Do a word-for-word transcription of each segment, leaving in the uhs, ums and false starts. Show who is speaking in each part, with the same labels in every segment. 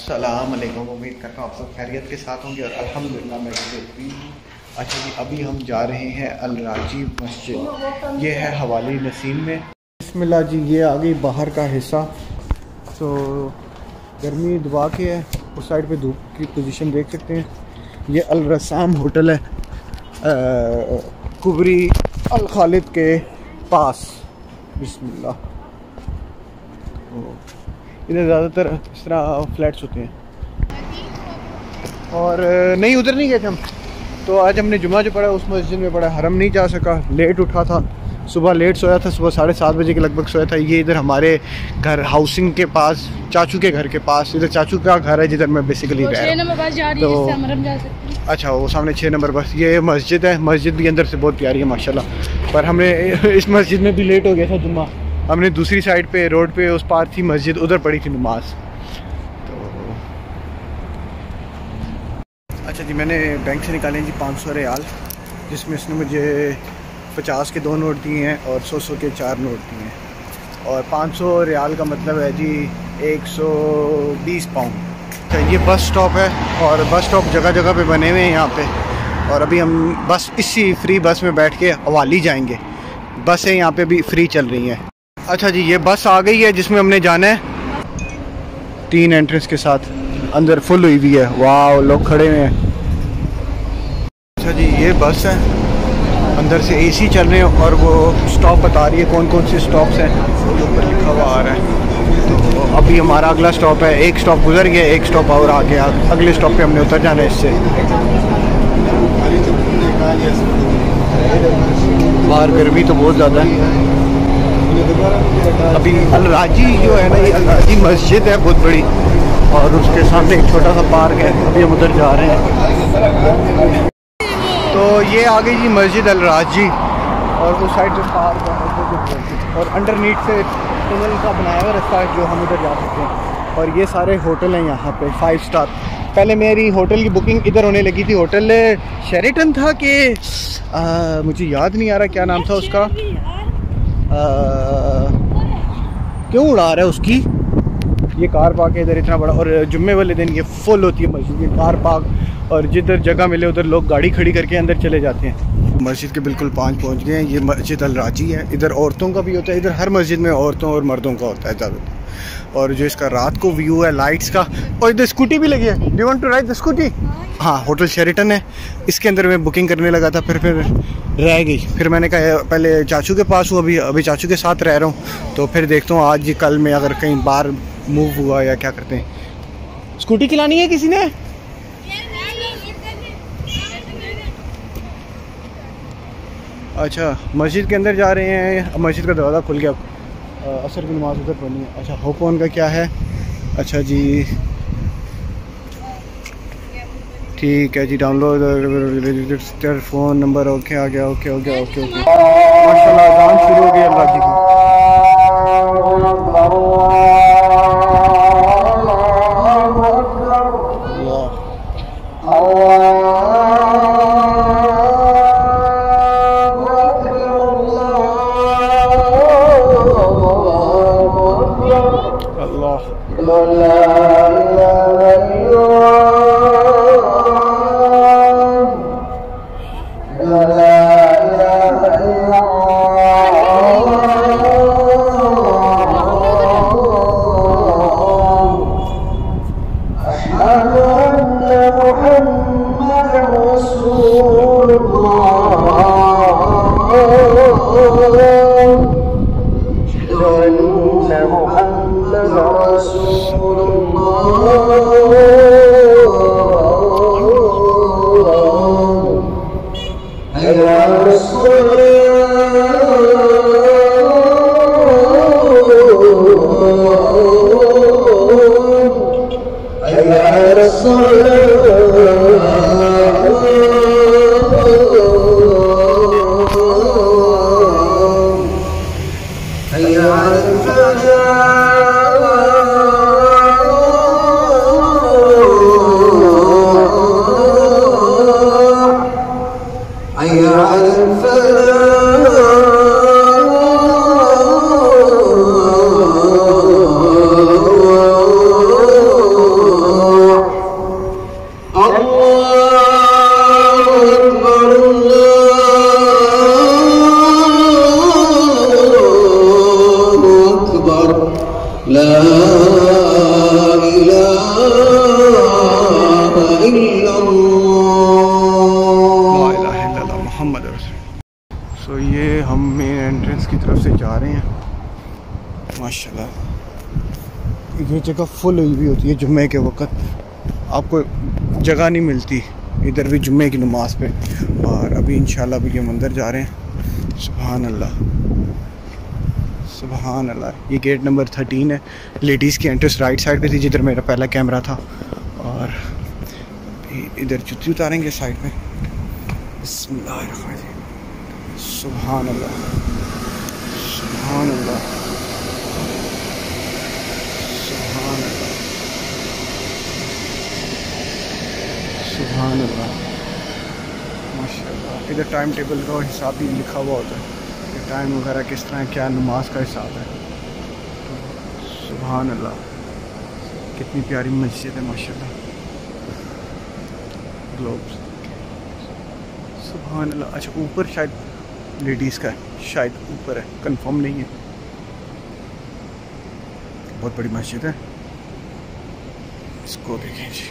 Speaker 1: अस्सलाम वालेकुम। उम्मीद करता हूँ आप सब खैरियत के साथ होंगे और अल्हम्दुलिल्लाह मैं भी हूँ। अच्छा जी, अभी हम जा रहे हैं अल राजी मस्जिद, ये है हवाली नसीम में। बिस्मिल्लाह जी, ये आ गई बाहर का हिस्सा। तो गर्मी दबा के है, उस साइड पे धूप की पोजीशन देख सकते हैं। ये अल रसाम होटल है कुबरी अल खालिद के पास। बिस्मिल्लाह। इधर ज़्यादातर इस तरह फ्लैट्स होते हैं। और नहीं, उधर नहीं गए थे हम। तो आज हमने जुमा जो पढ़ा उस मस्जिद में पढ़ा। हरम नहीं जा सका, लेट उठा था, सुबह लेट सोया था, सुबह साढ़े सात बजे के लगभग सोया था। ये इधर हमारे घर हाउसिंग के पास, चाचू के घर के पास, इधर चाचू का घर है जिधर मैं बेसिकली रह रहा हूँ। तो अच्छा, वो सामने छः नंबर बस ये मस्जिद है। मस्जिद भी अंदर से बहुत प्यारी है माशाल्लाह। पर हमने इस मस्जिद में भी लेट हो गया था जुम्मा। हमने दूसरी साइड पे रोड पे उस पार थी मस्जिद, उधर पढ़ी थी नमाज। तो अच्छा जी, मैंने बैंक से निकाले जी पाँच सौ रियाल, जिसमें उसने मुझे पचास के दो नोट दिए हैं और सौ सौ के चार नोट दिए हैं। और पाँच सौ रियाल का मतलब है जी एक सौ बीस पाउंड। तो ये बस स्टॉप है और बस स्टॉप जगह जगह पे बने हुए हैं यहाँ पे। और अभी हम बस इसी फ्री बस में बैठ के हवाली जाएंगे। बसें यहाँ पे भी फ्री चल रही हैं। अच्छा जी, ये बस आ गई है जिसमें हमने जाना है। तीन एंट्रेंस के साथ अंदर फुल हुई हुई है। वाह, लोग खड़े हुए हैं। अच्छा जी, ये बस है, अंदर से एसी चल रहे हैं और वो स्टॉप बता रही है कौन कौन से स्टॉप्स हैं, वो ऊपर लिखा हुआ आ रहा है। तो अभी हमारा अगला स्टॉप है, एक स्टॉप गुजर गया, एक स्टॉप और आ गया। अगले स्टॉप पे हमने उतर जाना है इससे। बाहर गर्मी तो बहुत ज़्यादा है। अभी अल राजी जो है ना, ये अल राजी मस्जिद है बहुत बड़ी, और उसके सामने एक छोटा सा पार्क है। अभी हम उधर जा रहे हैं। तो ये आ गई जी मस्जिद अल राजी, और उस साइड से पार्क है और अंडरनीट से टनल का बनाया हुआ रास्ता है जो हम उधर जा सकते हैं। और ये सारे होटल हैं यहाँ पे फाइव स्टार। पहले मेरी होटल की बुकिंग इधर होने लगी थी। होटल शेरिटन था कि मुझे याद नहीं आ रहा क्या नाम था उसका। आ, क्यों उड़ा रहा है उसकी। ये कार पार्क है इधर इतना बड़ा, और जुम्मे वाले दिन ये फुल होती है मस्जिद, ये कार पार्क। और जिधर जगह मिले उधर लोग गाड़ी खड़ी करके अंदर चले जाते हैं। मस्जिद के बिल्कुल पाँच पहुंच गए हैं। ये मस्जिद अल राजी है। इधर औरतों का भी होता है, इधर हर मस्जिद में औरतों और मर्दों का होता है ज़्यादातर। और जो इसका रात को व्यू है लाइट्स का, और इधर स्कूटी भी लगी है। Do you want to ride the scooty? हाँ, होटल शेरिटन है। इसके अंदर मैं बुकिंग करने लगा था, फिर फिर रह गई। फिर मैंने कहा पहले चाचू के पास हूँ, अभी अभी चाचू के साथ रह रहा हूँ, तो फिर देखता हूँ आज कल में अगर कहीं बाहर मूव हुआ या क्या करते हैं। स्कूटी खिलानी है किसी ने? अच्छा, मस्जिद के अंदर जा रहे हैं। मस्जिद का दरवाज़ा खुल गया, असर की नमाज उधर पढ़नी है। अच्छा, होपोन का क्या है? अच्छा जी, ठीक है जी, download register phone number. Okay, आ गया। ओके ओके ओके ओके माशाल्लाह, अज़ान शुरू हो गई अल्लाह जी की। जगह फुल हुई भी होती है जुम्मे के वक्त, आपको जगह नहीं मिलती इधर भी जुम्मे की नमाज पे। और अभी इंशाल्लाह अभी हम अंदर जा रहे हैं। सुभान अल्लाह सुभान अल्लाह। ये गेट नंबर थर्टीन है। लेडीज़ की एंट्रेंस राइट साइड पे थी जिधर मेरा पहला कैमरा था। और इधर जुत्ती उतारेंगे साइड में। बिस्मिल्लाह सुभान अल्लाह सुभान अल्लाह सुभान अल्लाह सुभान अल्लाह माशाअल्लाह। इधर टाइम टेबल का हिसाब भी लिखा हुआ होता है कि टाइम वगैरह किस तरह क्या नमाज का हिसाब है। सुभान अल्लाह कितनी प्यारी मस्जिद है माशाअल्लाह। ग्लोब्स सुभान अल्लाह। अच्छा ऊपर शायद लेडीज़ का है, शायद ऊपर है, कंफर्म नहीं है। बहुत बड़ी मस्जिद है। इसको देखें जी,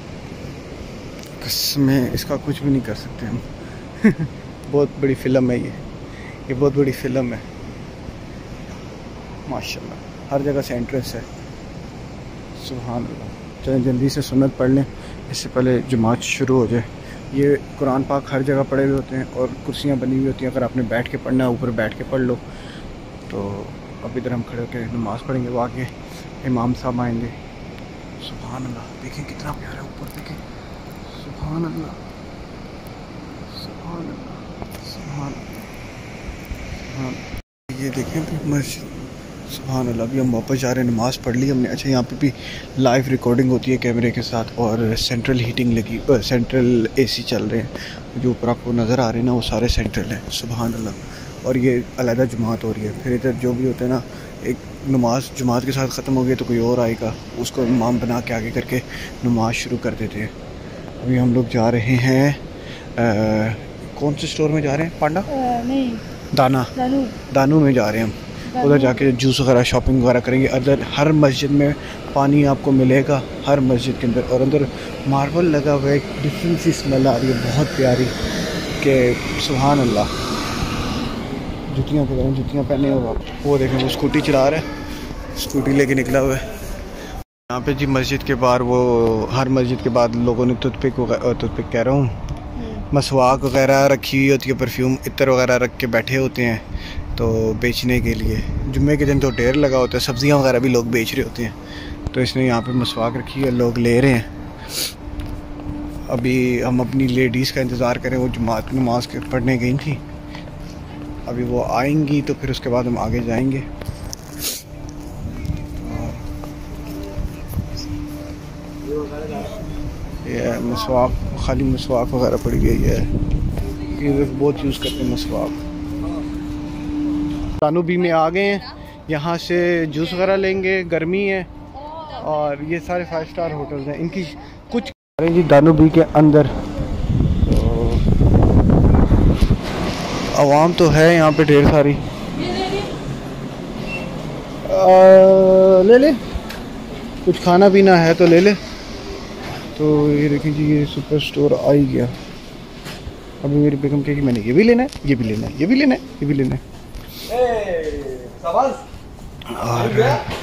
Speaker 1: इसमें इसका कुछ भी नहीं कर सकते हम। बहुत बड़ी फ़िल्म है ये ये बहुत बड़ी फ़िल्म है माशाल्लाह। हर जगह से एंट्रेंस है। सुभान अल्लाह। चलें जल्दी से सुन्नत पढ़ लें इससे पहले जमात शुरू हो जाए। ये कुरान पाक हर जगह पढ़े हुए होते हैं और कुर्सियाँ बनी हुई होती हैं। अगर आपने बैठ के पढ़ना है ऊपर बैठ के पढ़ लो। तो अब इधर हम खड़े होकर नमाज़ पढ़ेंगे। वो आगे इमाम साहब आएंगे। सुभान अल्लाह देखें कितना प्यारा ऊपर देखें। सुभान अल्लाह सुभान अल्लाह सुभान अल्लाह। ये देखें मस्जिद। सुभान अल्लाह। अभी हम वापस जा रहे हैं, नमाज़ पढ़ ली हमने। अच्छा यहाँ पे भी लाइव रिकॉर्डिंग होती है कैमरे के साथ और सेंट्रल हीटिंग लगी, सेंट्रल एसी चल रहे हैं। जो ऊपर आपको नज़र आ रहे हैं ना वो सारे सेंट्रल हैं। सुभान अल्लाह। और ये अलहदा जमात हो रही है। फिर इधर जो भी होते हैं ना, एक नमाज जमात के साथ ख़त्म हो गई तो कोई और आएगा, उसको इमाम बना के आगे करके नमाज शुरू कर देते हैं। अभी हम लोग जा रहे हैं आ, कौन से स्टोर में जा रहे हैं? पांडा नहीं दाना दानू दानू में जा रहे हैं हम। उधर जाके जूस वगैरह शॉपिंग वगैरह करेंगे। अदर हर मस्जिद में पानी आपको मिलेगा, हर मस्जिद के अंदर। और अंदर मार्बल लगा हुआ है, एक डिफरेंट सी स्मेल आ रही है बहुत प्यारी कि सुभान अल्लाह। जुतियाँ पहने जुतियाँ पहने हुआ वो देखें वो स्कूटी चला रहा है, स्कूटी लेके निकला हुआ है। यहाँ पे जी मस्जिद के बाहर वो हर मस्जिद के बाद लोगों ने टूथपिक टूथपिक कह रहा हूँ मसवाक वगैरह रखी हुई होती है, परफ्यूम इत्र वगैरह रख के बैठे होते हैं तो बेचने के लिए। जुम्मे के दिन तो ढेर लगा होता है, सब्ज़ियाँ वगैरह भी लोग बेच रहे होते हैं। तो इसने यहाँ पे मसवाक रखी है, लोग ले रहे हैं। अभी हम अपनी लेडीज़ का इंतज़ार करें। वो जमात नमाज के पढ़ने गई थी, अभी वो आएंगी तो फिर उसके बाद हम आगे जाएंगे। ये मसवाक खाली मसवाक वगैरह पड़ी गई है, ये बहुत यूज़ करते हैं मसवाक। दानू बी में आ गए हैं, यहाँ से जूस वगैरह लेंगे, गर्मी है। और ये सारे फाइव स्टार होटल्स हैं, इनकी कुछ जी दानू बी के अंदर। तो आवाम तो है यहाँ पे ढेर सारी। आ, ले ले कुछ खाना पीना है तो ले ले। तो ये देखिए जी ये सुपर स्टोर आ ही गया। अभी मेरी बेगम कहेगी मैंने ये भी लेना है, ये भी लेना है, ये भी लेना है, ये भी लेना है। और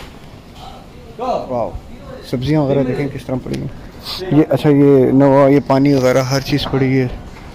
Speaker 1: वाह सब्जियां वगैरह देखें किस तरह पड़ी हैं। ये अच्छा ये नवा ये पानी वगैरह हर चीज़ पड़ी है।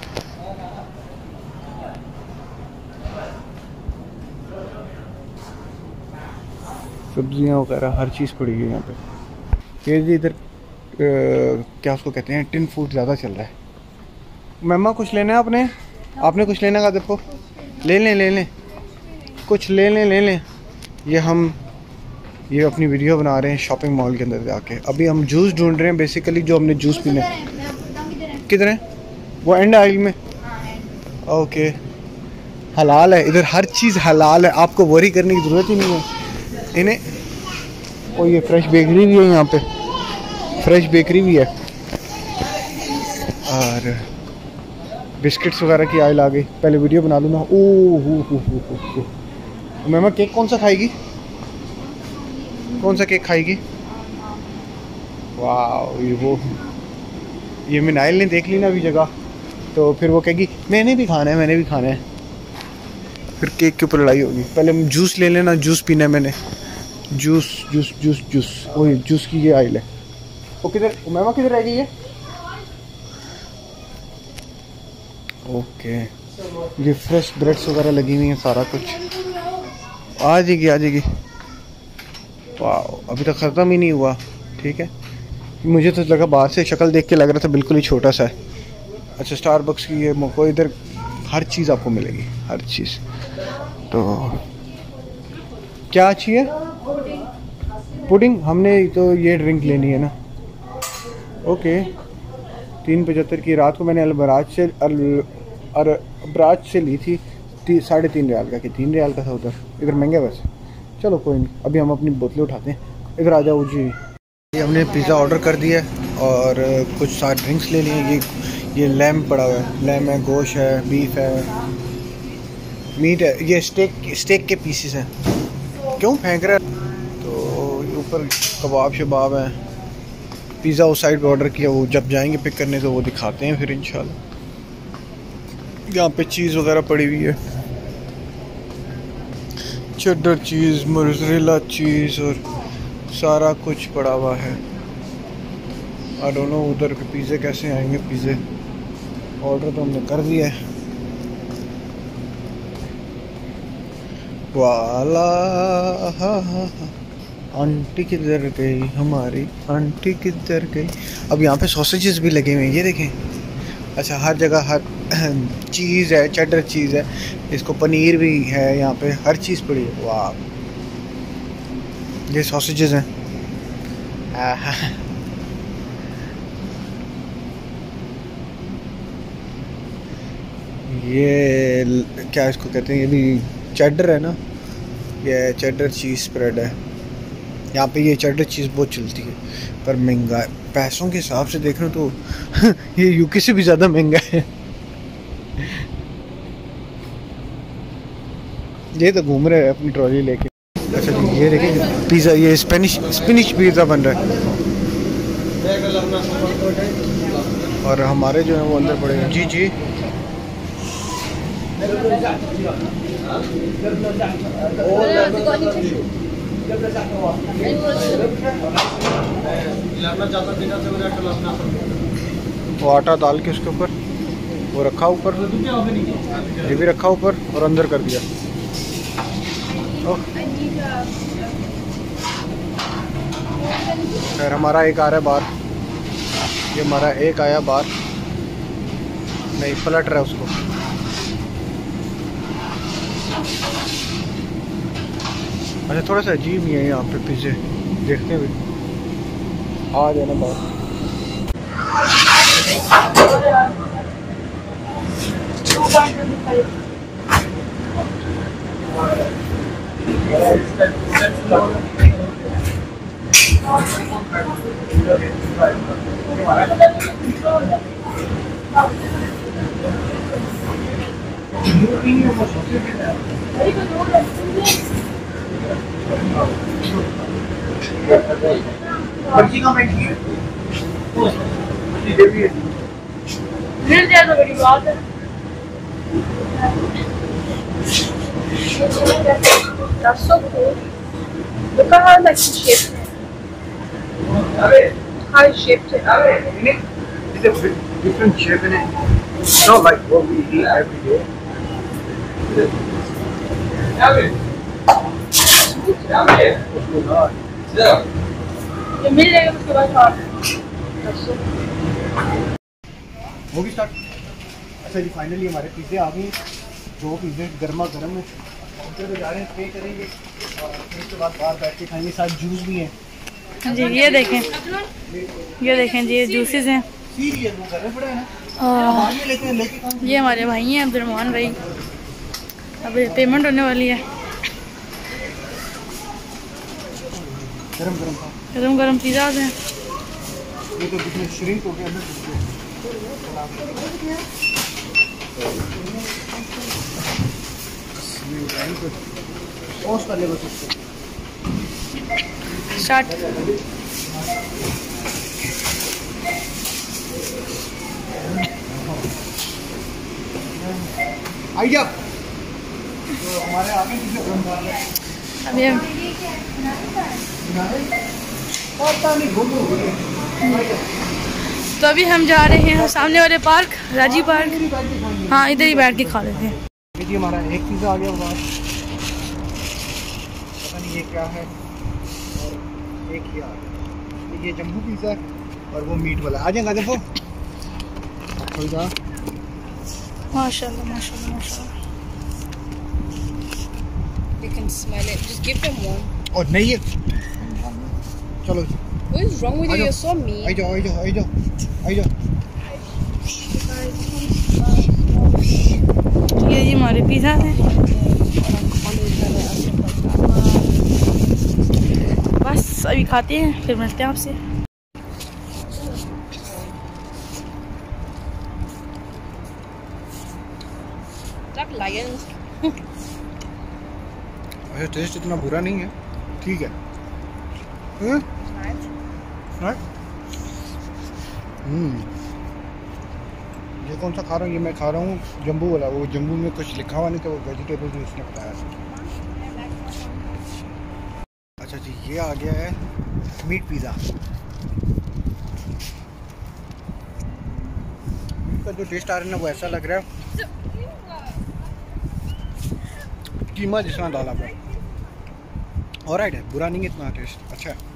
Speaker 1: सब्जियां वगैरह हर चीज़ पड़ी है यहाँ पे। ये जी इधर क्या उसको कहते हैं, टिन फूड ज़्यादा चल रहा है। मम्मा कुछ लेना है आपने? आपने कुछ लेना का देखो, ले लें ले लें कुछ ले लें ले लें। ये हम ये अपनी वीडियो बना रहे हैं शॉपिंग मॉल के अंदर जाके। अभी हम जूस ढूंढ रहे हैं बेसिकली, जो हमने जूस पीना है। किधर है वो? एंड आइल में। ओके हलाल है इधर, हर चीज़ हलाल है, आपको वरी करने की ज़रूरत ही नहीं है इन्हें। और ये फ्रेश बेकरी भी है यहाँ पे, फ्रेश बेकरी भी है। और बिस्किट्स वगैरह की आइल आ गई। पहले वीडियो बना लूँ ना। ओह हो हो हो हो। मैमा केक कौन सा खाएगी? कौन सा केक खाएगी? वाह ये वो ये मिनाइल ने देख ली ना अभी जगह, तो फिर वो कहेगी मैंने भी खाना है मैंने भी खाना है। फिर केक के ऊपर लड़ाई होगी। पहले हम जूस ले लेना, जूस पीना है मैंने। जूस जूस जूस जूस वही जूस की ये आइल है। वो किधर उमैमा किधर रह गई है? ओके ये फ्रेश ब्रेड्स वगैरह लगी हुई हैं, सारा कुछ आ जाएगी आ जाएगी। वाह अभी तक ख़त्म ही नहीं हुआ। ठीक है मुझे तो लगा बाहर से शक्ल देख के लग रहा था बिल्कुल ही छोटा सा है। अच्छा स्टारबक्स की ये मोको इधर हर चीज़ आपको मिलेगी, हर चीज़। तो क्या चाहिए? पुडिंग। हमने तो ये ड्रिंक लेनी है ना। ओके तीन पचहत्तर की रात को मैंने अलबराज से अल अरबराज से ली थी ती, साढ़े तीन रियाल का कि तीन रियाल का था उधर। इधर महंगा वैसे। चलो कोई नहीं अभी हम अपनी बोतलें उठाते हैं। इधर आ जाओ जी। ये हमने पिज़्ज़ा ऑर्डर कर दिया है और कुछ साथ ड्रिंक्स ले लिए। ये ये लैम्प पड़ा हुआ है, लैम्प है, गोश्त है, बीफ है, मीट है, ये स्टेक स्टेक के पीसेस हैं। क्यों फेंक रहा है? तो ऊपर कबाब शबाब है। पिज़्ज़ा उस साइड पे ऑर्डर किया, वो जब जाएंगे पिक करने तो वो दिखाते हैं फिर इंशाल्लाह। यहाँ पे चीज़ वगैरह पड़ी हुई है, चेडर चीज़, मोज़रेला चीज़ और सारा कुछ पड़ा हुआ है। आई डोंट नो उधर के पिज़्ज़े कैसे आएंगे। पिज़्ज़े ऑर्डर तो हमने कर दिया है। वाला आंटी किधर गई हमारी, आंटी किधर गई। अब यहाँ पे सॉसेजेस भी लगे हुए हैं, ये देखें। अच्छा हर जगह हर चीज़ है, चेडर चीज़ है, इसको पनीर भी है यहाँ पे, हर चीज़ पड़ी है। वाह ये सॉसेजेस हैं। ये क्या इसको कहते हैं, ये भी चेडर है ना, ये चेडर चीज़ स्प्रेड है। यहाँ पे ये चेडर चीज़ बहुत चलती है पर महंगा है। पैसों के हिसाब से देख रहे हो तो ये यूके से भी ज़्यादा महंगा है। ये तो घूम रहे हैं अपनी ट्रॉली लेके। अच्छा जी ये देखिए पिज़्ज़ा, ये स्पेनिश स्पेनिश पिज़्ज़ा बन रहा है और हमारे जो है वो अंदर पड़े हैं। जी जी वो आटा डाल के उसके ऊपर वो रखा ऊपर, ये भी रखा ऊपर और अंदर कर दिया। फिर हमारा एक आ रहा है बाहर, ये हमारा एक आया बाहर, नहीं पलट रहा है उसको। अच्छा थोड़ा सा अजीब ही है यहाँ पे पिज़्ज़े देखते हुए। आ जाना बाहर। पर्ची का बैठ है मिल जाए तो बड़ी बात है। That's so cool. Look at how like he shaped it. How he shaped it. It's a different shape in it. It's not like what we eat every day. ये मिल जाएगा उसके बाद और होगी स्टार्ट। अच्छा जी फाइनली हमारे पिज़्ज़े आ गए। दो पिज़्ज़े गर्मा गर्म है, काउंटर पे जा रहे हैं, पे करेंगे और फिर उसके बाद बाहर बैठ के खाएंगे। साथ जूस भी है जी, ये देखें ये देखें जी ये जूसेस हैं। ये हमारे भाई हैं अब्दुलरहमान भाई, अब पेमेंट होने वाली है। गरम गरम गरम गरम पिज़्ज़ा हैं। ये तो कितने श्रिंक हो गया अंदर। स्टार्ट। आइए तो हमारे आगे
Speaker 2: अभी हम तो अभी हम जा रहे हैं सामने वाले पार्क, राजी पार्क। हाँ, इधर ही बैठ के खा लेते हैं।
Speaker 1: जी हमारा एक पिज़्ज़ा आ गया बाहर, पता नहीं ये क्या है, और एक ही आ गया, ये जम्बू पिज़्ज़ा और वो मीट वाला। आ जाएगा देखो कोई का।
Speaker 2: माशाल्लाह माशाल्लाह माशाल्लाह।
Speaker 3: They can smell it. Just give them one.
Speaker 1: और नहीं है, चलो।
Speaker 3: What is wrong with you? You're so mean.
Speaker 1: आई जाओ आई जाओ आई जाओ आई जाओ।
Speaker 2: ये जी हमारे पिज़्ज़ा है। बस अभी खाते हैं, फिर मिलते हैं आपसे।
Speaker 3: Like lions.
Speaker 1: अच्छा, टेस्ट इतना बुरा नहीं है, ठीक है। हम्म हम्म ये कौन सा खा रहा हूँ? ये मैं खा रहा हूँ जम्बू वाला। वो जम्बू में कुछ लिखा हुआ नहीं था, वो वेजिटेबल्स में उसने बताया। अच्छा जी, ये आ गया है मीट पिज़्ज़ा। मीट का जो टेस्ट आ रहा है ना, वो ऐसा लग रहा है कीमा जिसमें डाला हुआ। ऑलराइट है, बुरा नहीं है इतना टेस्ट, अच्छा है।